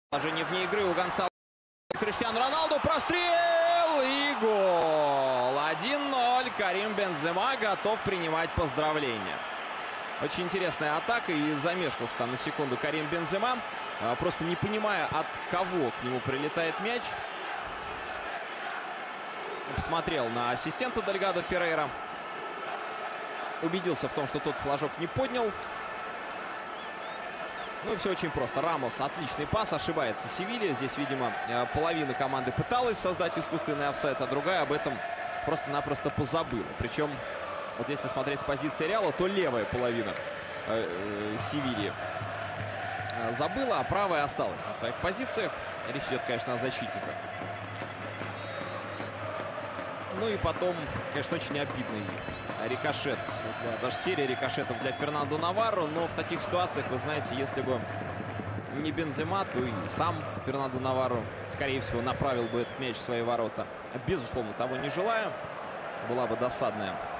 Положение вне игры у Гонсало. Криштиану Роналду, прострел и гол. 1-0. Карим Бензема готов принимать поздравления. Очень интересная атака, и замешкался там на секунду Карим Бензема, просто не понимая, от кого к нему прилетает мяч. Посмотрел на ассистента Дельгадо Феррейра. Убедился в том, что тот флажок не поднял. Ну и все очень просто. Рамос, отличный пас, ошибается Севилья. Здесь, видимо, половина команды пыталась создать искусственный офсайд, а другая об этом просто-напросто позабыла. Причем, вот если смотреть с позиции Реала, то левая половина Севильи забыла, а правая осталась на своих позициях. Речь идет, конечно, о защитниках. Ну и потом, конечно, очень обидный рикошет. Даже серия рикошетов для Фернандо Наварро. Но в таких ситуациях, вы знаете, если бы не Бензема, то и сам Фернандо Наварро, скорее всего, направил бы этот мяч в свои ворота. Безусловно, того не желаю. Была бы досадная